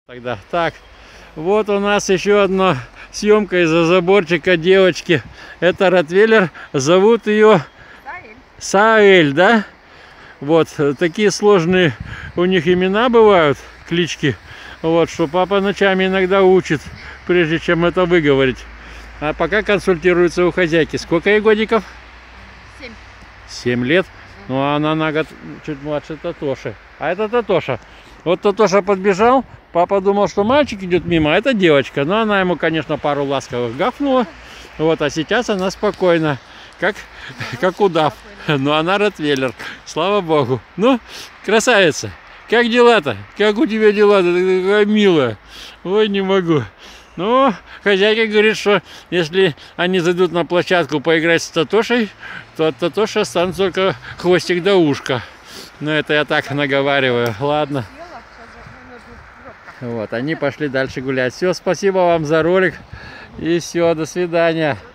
Тогда так, вот у нас еще одна съемка из-за заборчика девочки. Это ротвейлер, зовут ее Саэль, да? Вот, такие сложные у них имена бывают, клички. Вот, что папа ночами иногда учит, прежде чем это выговорить. А пока консультируется у хозяйки. Сколько ей годиков? 7. 7 лет. Ну, а она на год чуть младше Татоши. А это Татоша. Вот Татоша подбежал. Папа думал, что мальчик идет мимо, а это девочка. Но она ему, конечно, пару ласковых гафнула. Вот, а сейчас она спокойна, как удав. Но она ротвейлер, слава богу. Ну, красавица, как дела-то? Как у тебя дела-то? Ты такая милая. Ой, не могу. Ну, хозяйка говорит, что если они зайдут на площадку поиграть с Татошей, то от Татоши останется только хвостик до ушка. Но это я так наговариваю. Ладно. Вот, они пошли дальше гулять. Все, спасибо вам за ролик. И все, до свидания.